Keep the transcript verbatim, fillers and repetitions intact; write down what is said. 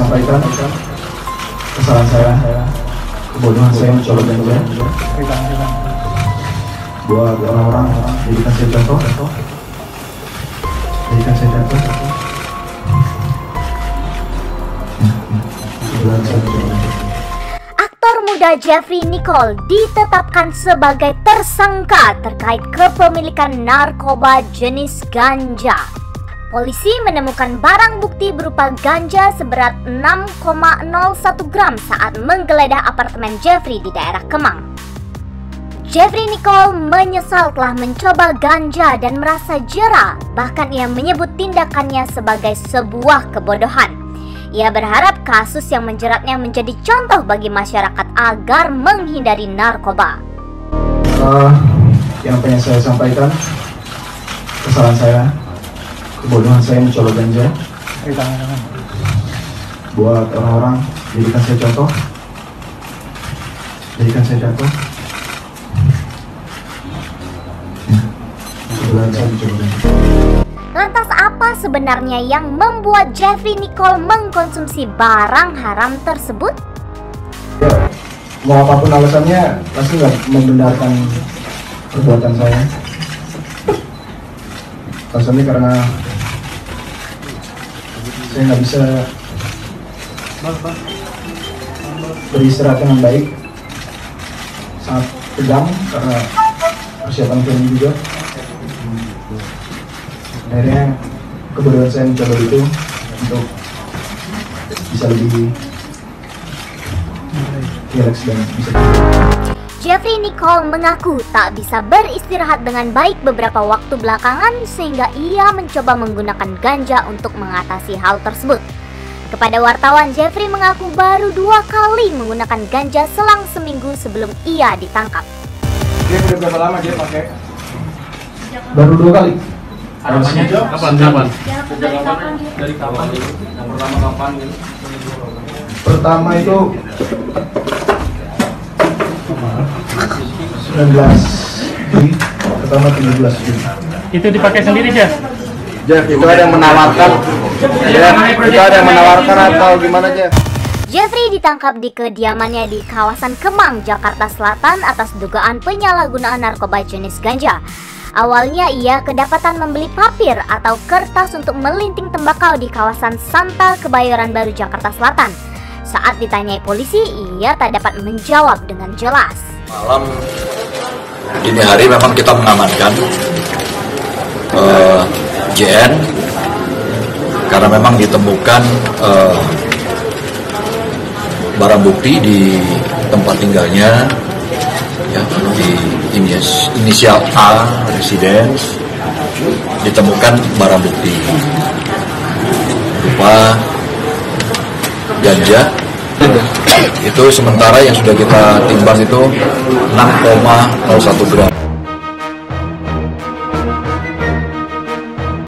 sampaikan kesalahan saya, kebodohan saya mencoba ganja. Buat orang-orang jadikan saya contoh, jadikan saya contoh. Aktor muda Jeffrey Nicole ditetapkan sebagai tersangka terkait kepemilikan narkoba jenis ganja. Polisi menemukan barang bukti berupa ganja seberat enam koma nol satu gram saat menggeledah apartemen Jeffrey di daerah Kemang. Jeffrey Nicole menyesal telah mencoba ganja dan merasa jera, bahkan ia menyebut tindakannya sebagai sebuah kebodohan. Ia berharap kasus yang menjeratnya menjadi contoh bagi masyarakat agar menghindari narkoba. Uh, yang pengen saya sampaikan, kesalahan saya, kebodohan saya mencoba ganja. Buat orang-orang, jadikan saya contoh, jadikan saya contoh. Kebodohan saya mencoba ganja. Lantas apa sebenarnya yang membuat Jeffrey Nicole mengkonsumsi barang haram tersebut? Ya, mau apapun alasannya, pasti nggak membenarkan perbuatan saya. Alasannya karena saya nggak bisa beristirahat dengan baik, sangat tegang karena persiapan film juga. Akhirnya kebodohan saya mencoba itu untuk bisa lebih relax dan bisa. Jeffrey Nicole mengaku tak bisa beristirahat dengan baik beberapa waktu belakangan sehingga ia mencoba menggunakan ganja untuk mengatasi hal tersebut. Kepada wartawan, Jeffrey mengaku baru dua kali menggunakan ganja selang seminggu sebelum ia ditangkap. Dia udah berapa lama dia pakai? Baru dua kali. Kapan? Kapan? Kapan? Dari kapan? Dari kapan? Yang pertama kapan? Pertama itu sembilan belas Juli. Pertama tiga belas Juli. Itu dipakai sendiri, Jeff? Jeff, itu ada yang menawarkan. Jeff, itu ada yang menawarkan atau gimana, Jeff? Jeffrey ditangkap di kediamannya di kawasan Kemang, Jakarta Selatan atas dugaan penyalahgunaan narkoba jenis ganja. Awalnya ia kedapatan membeli papir atau kertas untuk melinting tembakau di kawasan Santa Kebayoran Baru, Jakarta Selatan. Saat ditanyai polisi, ia tak dapat menjawab dengan jelas. Malam dini hari memang kita mengamankan uh, J N karena memang ditemukan uh, barang bukti di tempat tinggalnya, ya, di inisial A residence ditemukan barang bukti berupa ganja. Itu sementara yang sudah kita timbang itu enam koma nol satu gram.